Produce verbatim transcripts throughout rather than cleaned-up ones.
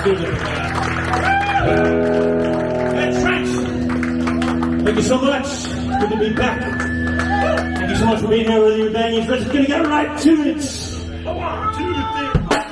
good. Hey, Trent! Thank you so much. Good to be back. Thank you so much for being here with your Ubangis. Let's gonna get right to it. One, two, three.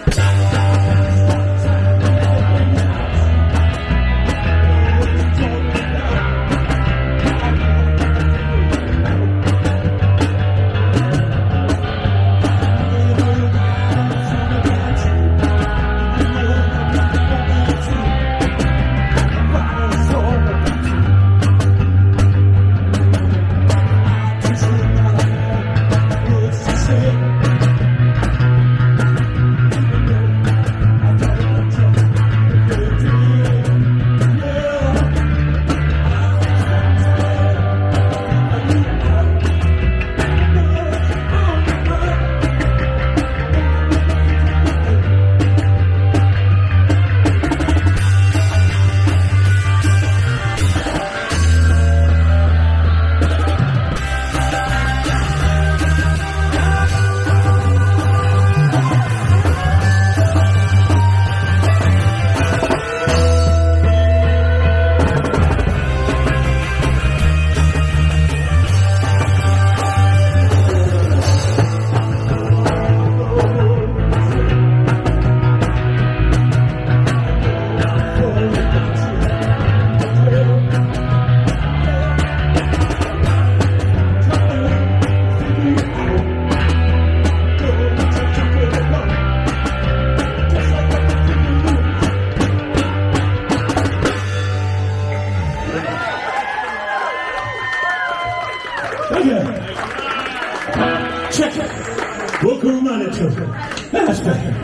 Check it. Vocal monitor. That's better.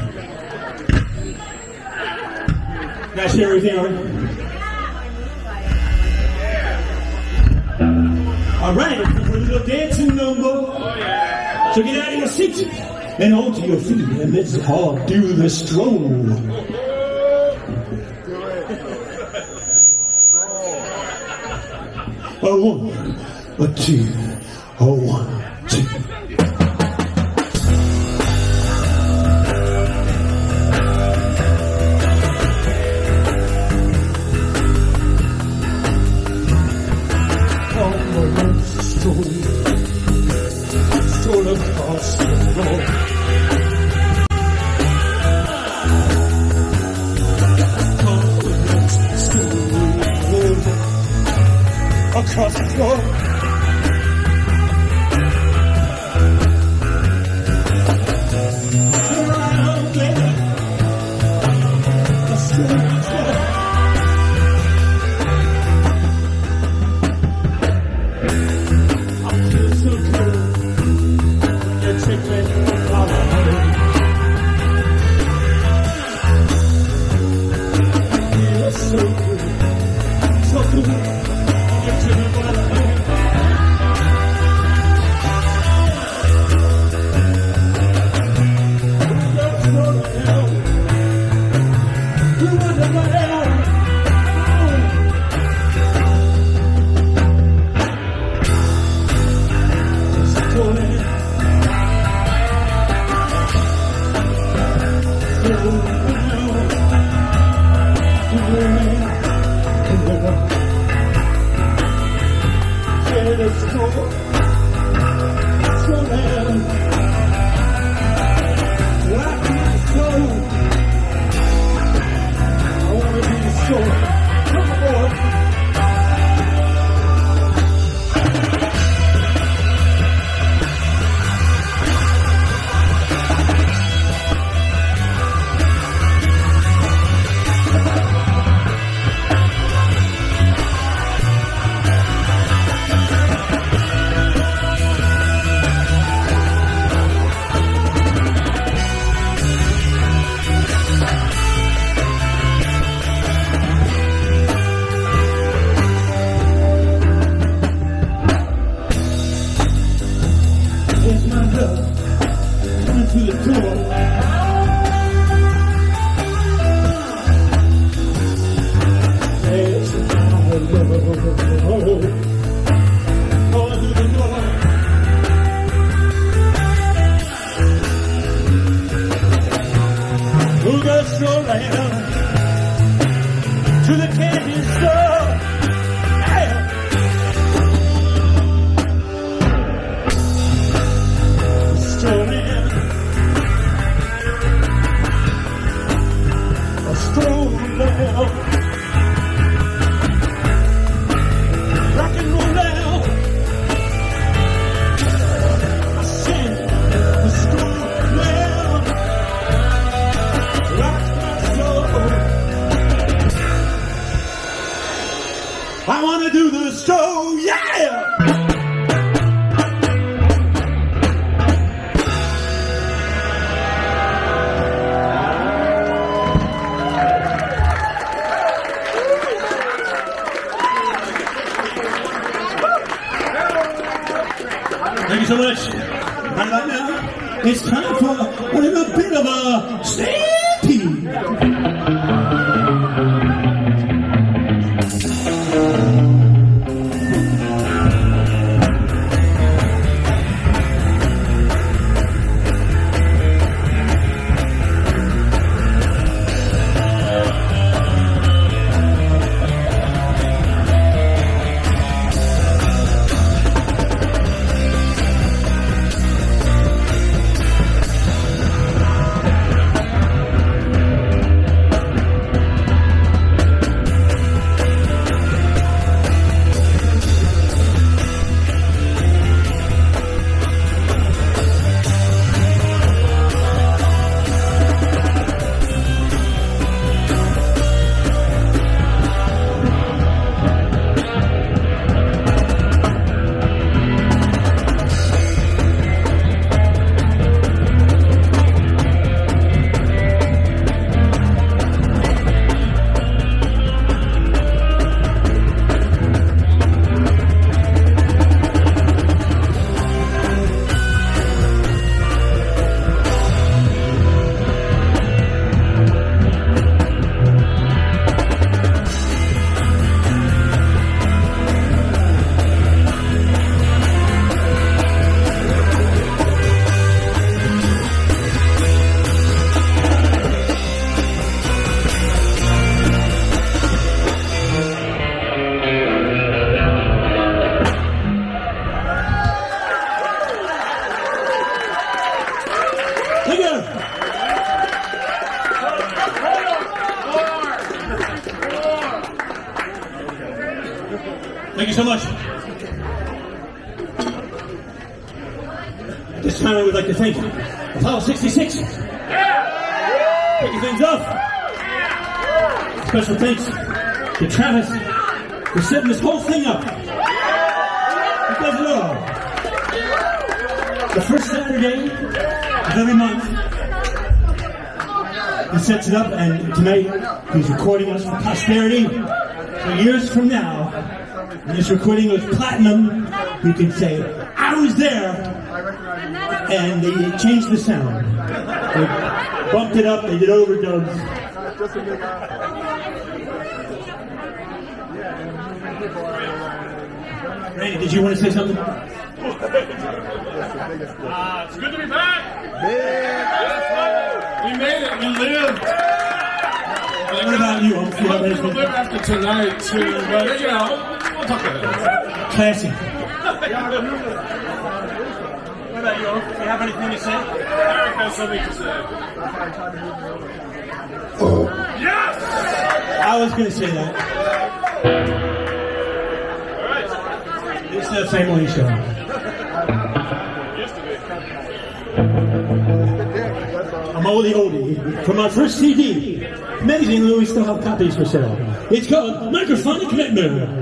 Guys, hear everything all right? All right, it's a little dancing number. So get out of your seat and onto your feet, and let's all do the stroll. A one, a two, a one, two. Stroll across the road. Across the floor. Around there, a stranger. I feel so good when you take me out of home. I feel so good, so good. roll now. Rock and roll now. I said, let's go now. Rock my soul. I wanna do the show, yeah! Thank you so much. Right about now, it's time for a little bit of a stampede. Thank you so much. This time I would like to thank Apollo sixty-six. Taking things off. Special thanks to Travis for setting this whole thing up. He does it all. The first Saturday of every month, he sets it up, and tonight he's recording us for posterity. So years from now, when this recording was platinum, you can say, I was there, and they changed the sound. They bumped it up, they did overdubs. Randy, did you want to say something? Uh, it's good to be back. We made it. We lived. What about you? I hope people live after tonight too. But you know, we'll talk about it. Classy. What about you? Do you have anything to say? Eric has something to say. Oh. Yes! I was going to say that. All right. It's the family show. Used to be. I'm oldie oldie. From my first C D. Amazingly, we still have copies for sale. It's called Microphone Commitment.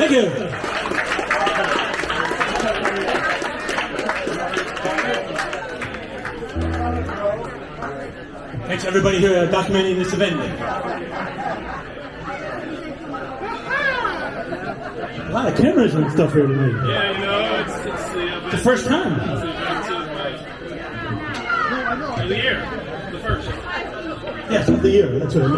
Thank you. Thanks everybody here uh, documenting this event. A lot of cameras and stuff here tonight. Yeah, you know, it's, it's the event. The first time. It's the event of the year. The first. Yes, of the year. That's what I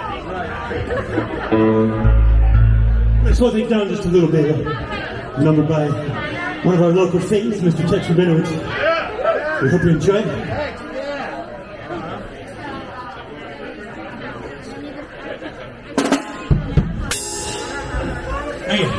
meant. Let's slow things down just a little bit. A number by one of our local faves, Mister Ted Rabinowitz. We hope you enjoy it. Thank you.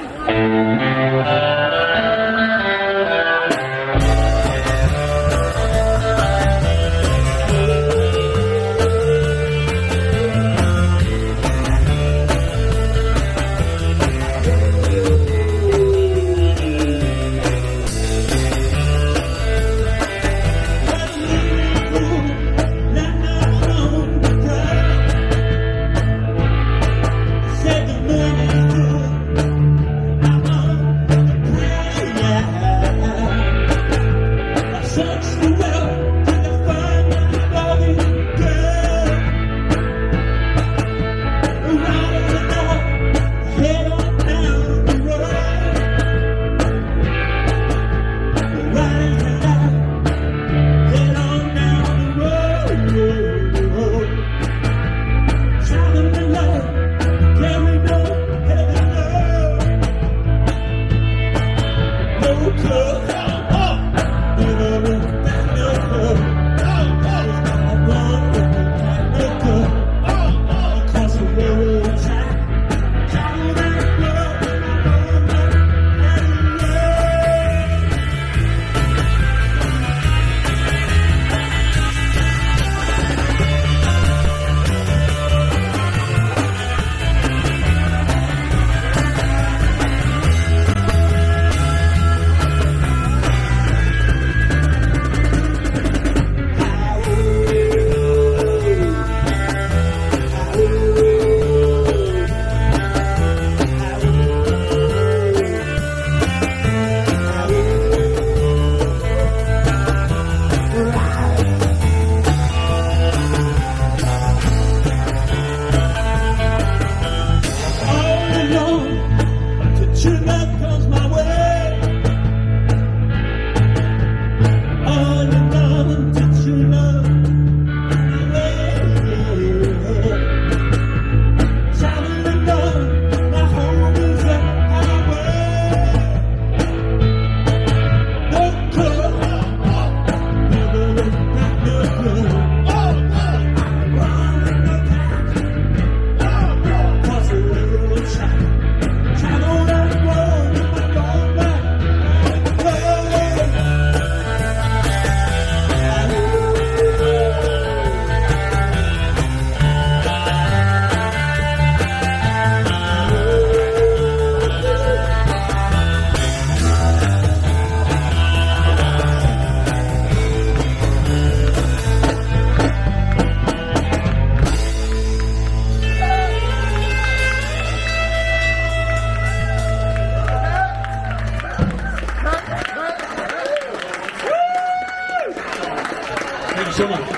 so much.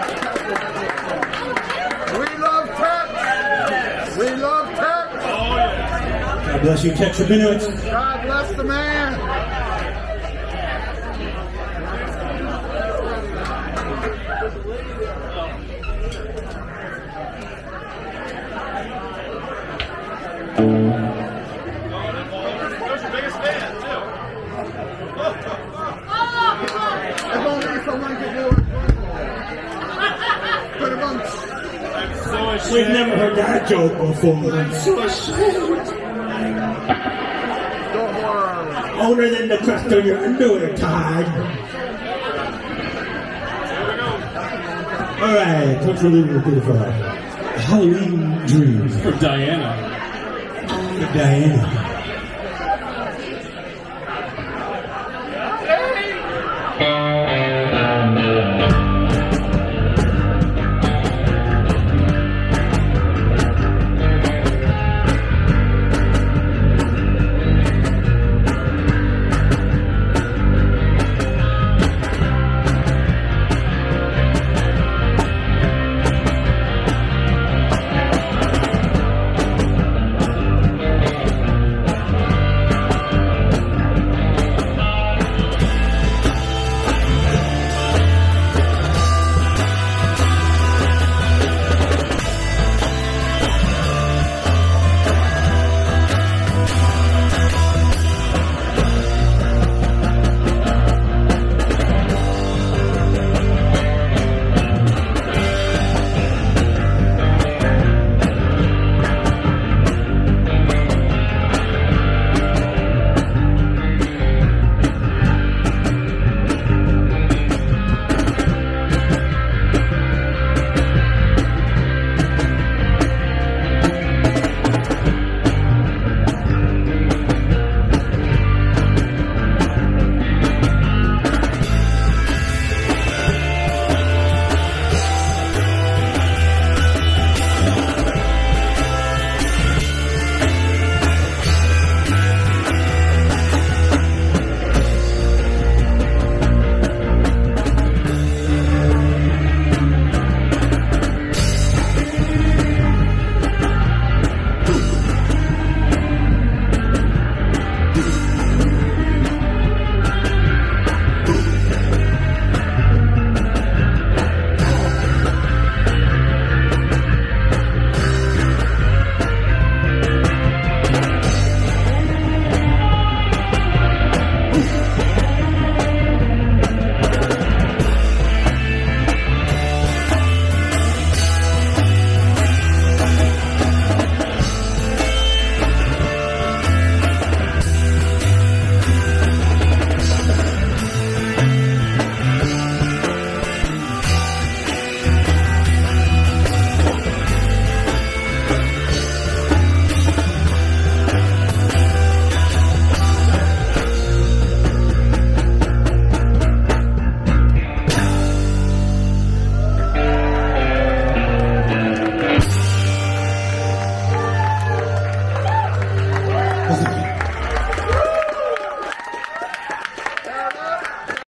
We love Tex. We love Tex. God bless you, Tex Rabinowitz. God bless the man. That's your biggest fan, too. If only someone could do it. Put him on. I'm so ashamed. We've never heard that joke before. I'm so ashamed. Don't worry. Older than the crust on your underwear, Todd. All right, thanks for leaving the beautiful Halloween dreams For Diana. for Diana.